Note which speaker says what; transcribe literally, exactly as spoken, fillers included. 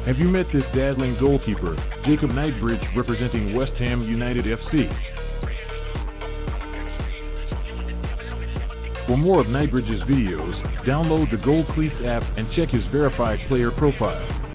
Speaker 1: Have you met this dazzling goalkeeper, Jacob Knightbridge, representing West Ham United F C? For more of Knightbridge's videos, download the GoldCleats app and check his verified player profile.